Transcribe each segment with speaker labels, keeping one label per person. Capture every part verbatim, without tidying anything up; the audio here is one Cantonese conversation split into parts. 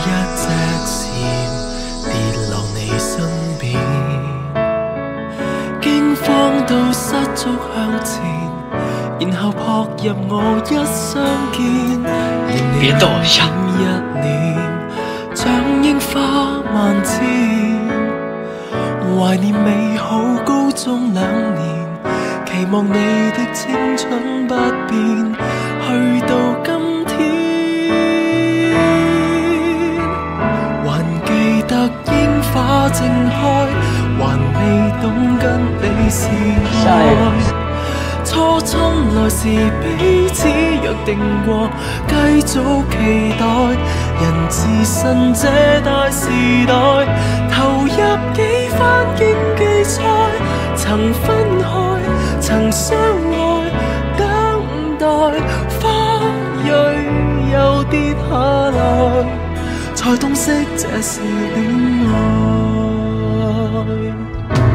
Speaker 1: 一隻蟬跌落你身邊，驚慌到失足向前，然後撲入我一相見，
Speaker 2: 別逗我笑。
Speaker 1: 一年像櫻花萬千，懷念美好高中兩年，期望你的青春不變，去到今天，還記得櫻花正開，還未懂跟你是愛。初春來時彼此約定過，繼續期待。人自信這大時代，投入幾番競技賽，曾分開，曾相愛，等待花蕊又跌下來，才洞悉這是戀愛。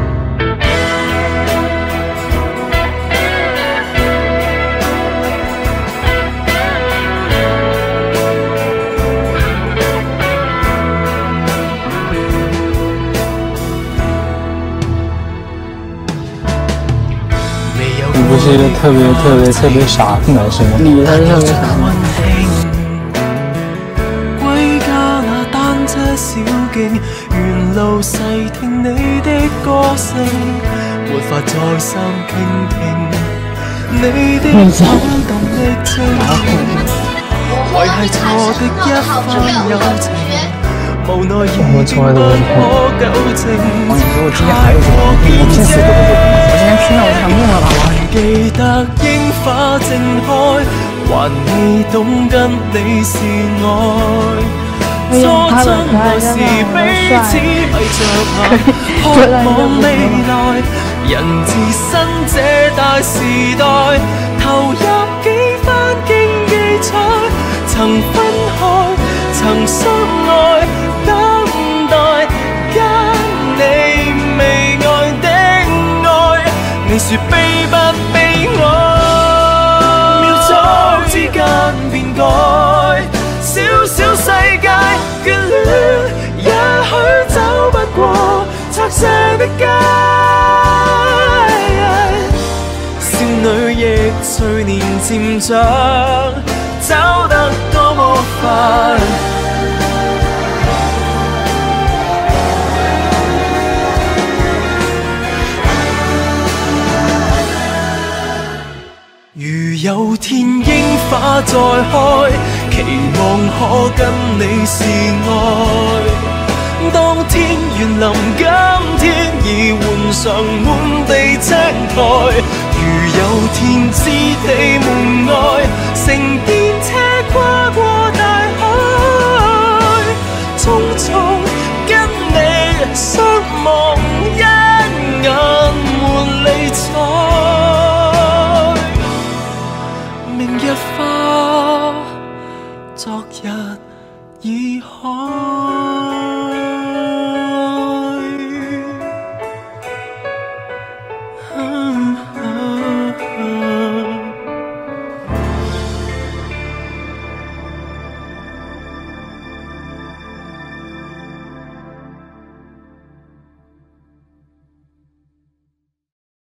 Speaker 3: 你不是一个特别特别特别傻的男生吗？
Speaker 4: 你才是特别傻。
Speaker 1: 歸家那單車小徑，沿路細聽你的歌聲，沒法再三傾聽你的感動的情，維繫錯的一番友情。無奈已經不可糾正，太過堅持。
Speaker 4: 我今天聽到我想命了吧？
Speaker 1: 還記得櫻花正開，還未懂跟你是愛。初真來時彼此閉着眼，渴望未來。人自身這大時代，投入幾番競技賽，曾分開，曾相愛。等待跟你未愛的愛，你說悲不悲哀？秒針之間變改，小小世界眷戀，也許走不過拆卸的街。少女亦隨年漸長，走得多麼快。如有天櫻花再開，期望可跟你是愛。當天緣臨今天，已換上滿地青苔。如有天知地門外，乘電車跨過大海，匆匆跟你相望，一眼換理睬。明日花，昨日已開。